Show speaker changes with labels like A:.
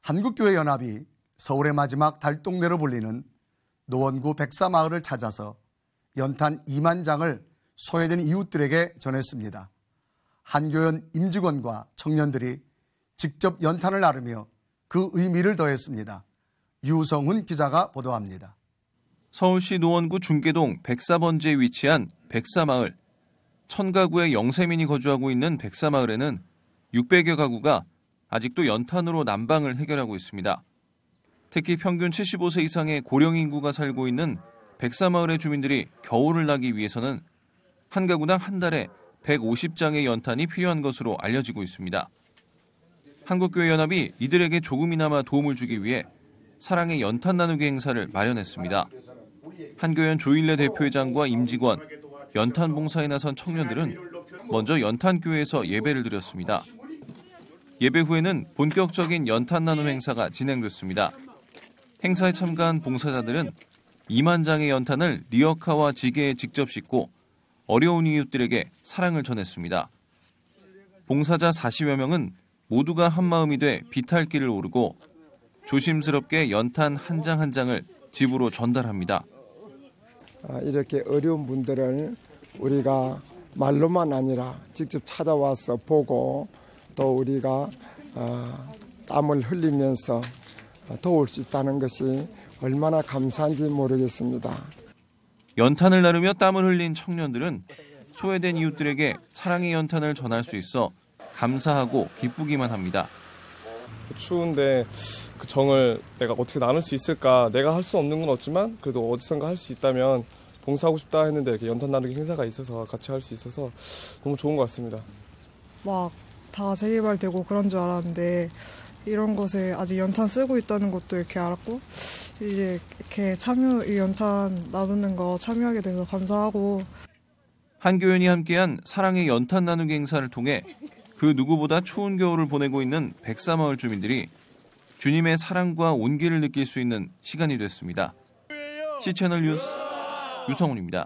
A: 한국교회연합이 서울의 마지막 달동네로 불리는 노원구 백사마을을 찾아서 연탄 2만 장을 소외된 이웃들에게 전했습니다. 한교연 임직원과 청년들이 직접 연탄을 나르며 그 의미를 더했습니다. 유성훈 기자가 보도합니다.
B: 서울시 노원구 중계동 백사번지에 위치한 백사마을. 1000가구의 영세민이 거주하고 있는 백사마을에는 600여 가구가 아직도 연탄으로 난방을 해결하고 있습니다. 특히 평균 75세 이상의 고령 인구가 살고 있는 백사마을의 주민들이 겨울을 나기 위해서는 한 가구당 한 달에 150장의 연탄이 필요한 것으로 알려지고 있습니다. 한국교회연합이 이들에게 조금이나마 도움을 주기 위해 사랑의 연탄 나누기 행사를 마련했습니다. 한교연 조일래 대표회장과 임직원, 연탄 봉사에 나선 청년들은 먼저 연탄교회에서 예배를 드렸습니다. 예배 후에는 본격적인 연탄 나눔 행사가 진행됐습니다. 행사에 참가한 봉사자들은 2만 장의 연탄을 리어카와 지게에 직접 싣고 어려운 이웃들에게 사랑을 전했습니다. 봉사자 40여 명은 모두가 한마음이 돼 비탈길을 오르고 조심스럽게 연탄 한 장 한 장을 집으로 전달합니다.
C: 이렇게 어려운 분들을 우리가 말로만 아니라 직접 찾아와서 보고 또 우리가 땀을 흘리면서 도울 수 있다는 것이 얼마나 감사한지 모르겠습니다.
B: 연탄을 나르며 땀을 흘린 청년들은 소외된 이웃들에게 사랑의 연탄을 전할 수 있어 감사하고 기쁘기만 합니다.
D: 추운데 그 정을 내가 어떻게 나눌 수 있을까? 내가 할 수 없는 건 없지만 그래도 어디선가 할 수 있다면 봉사하고 싶다 했는데 이렇게 연탄 나누기 행사가 있어서 같이 할 수 있어서 너무 좋은 것 같습니다.
E: 막 다 재개발되고 그런 줄 알았는데 이런 곳에 아직 연탄 쓰고 있다는 것도 이렇게 알았고 이제 이렇게 이 연탄 나누는 거 참여하게 돼서 감사하고.
B: 한교연이 함께한 사랑의 연탄 나누기 행사를 통해 그 누구보다 추운 겨울을 보내고 있는 백사마을 주민들이 주님의 사랑과 온기를 느낄 수 있는 시간이 됐습니다. CCNL 뉴스 유성훈입니다.